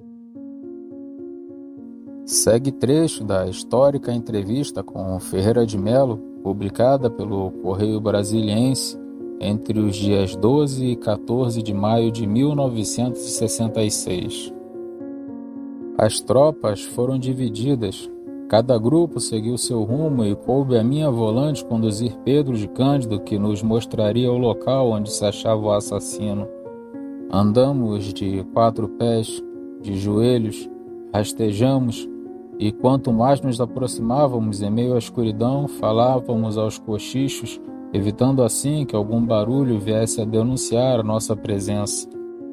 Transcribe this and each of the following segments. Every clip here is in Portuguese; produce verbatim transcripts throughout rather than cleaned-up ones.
Segue trecho da histórica entrevista com Ferreira de Melo, publicada pelo Correio Brasiliense entre os dias doze e quatorze de maio de mil novecentos e sessenta e seis. As tropas foram divididas, cada grupo seguiu seu rumo e coube a minha volante conduzir Pedro de Cândido, que nos mostraria o local onde se achava o assassino. Andamos de quatro pés, de joelhos, rastejamos, e quanto mais nos aproximávamos em meio à escuridão, falávamos aos cochichos, evitando assim que algum barulho viesse a denunciar a nossa presença.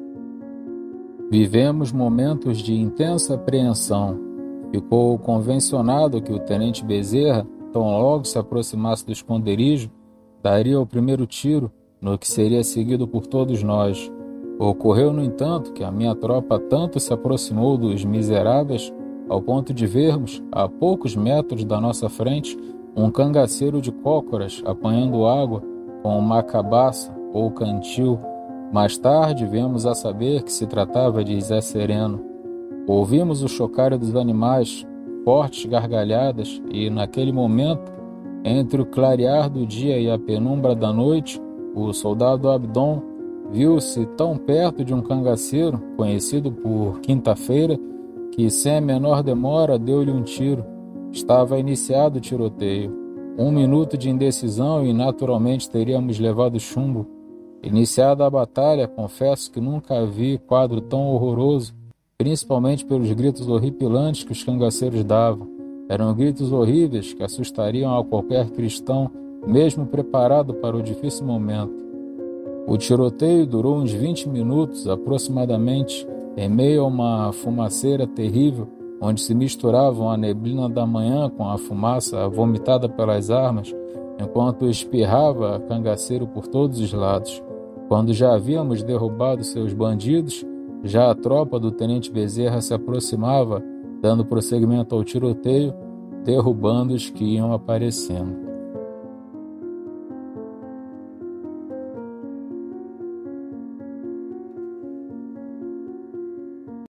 Vivemos momentos de intensa apreensão. Ficou convencionado que o tenente Bezerra, tão logo se aproximasse do esconderijo, daria o primeiro tiro, no que seria seguido por todos nós. Ocorreu, no entanto, que a minha tropa tanto se aproximou dos miseráveis ao ponto de vermos, a poucos metros da nossa frente, um cangaceiro de cócoras apanhando água com uma cabaça ou cantil. Mais tarde viemos a saber que se tratava de Zé Sereno. Ouvimos o chocalho dos animais, fortes gargalhadas, e naquele momento, entre o clarear do dia e a penumbra da noite, o soldado Abdon viu-se tão perto de um cangaceiro, conhecido por Quinta-feira, que sem a menor demora deu-lhe um tiro. Estava iniciado o tiroteio. Um minuto de indecisão e naturalmente teríamos levado chumbo. Iniciada a batalha, confesso que nunca vi quadro tão horroroso, principalmente pelos gritos horripilantes que os cangaceiros davam. Eram gritos horríveis que assustariam a qualquer cristão, mesmo preparado para o difícil momento. O tiroteio durou uns vinte minutos aproximadamente, em meio a uma fumaceira terrível, onde se misturavam a neblina da manhã com a fumaça vomitada pelas armas, enquanto espirrava cangaceiro por todos os lados. Quando já havíamos derrubado seus bandidos, já a tropa do tenente Bezerra se aproximava, dando prosseguimento ao tiroteio, derrubando os que iam aparecendo.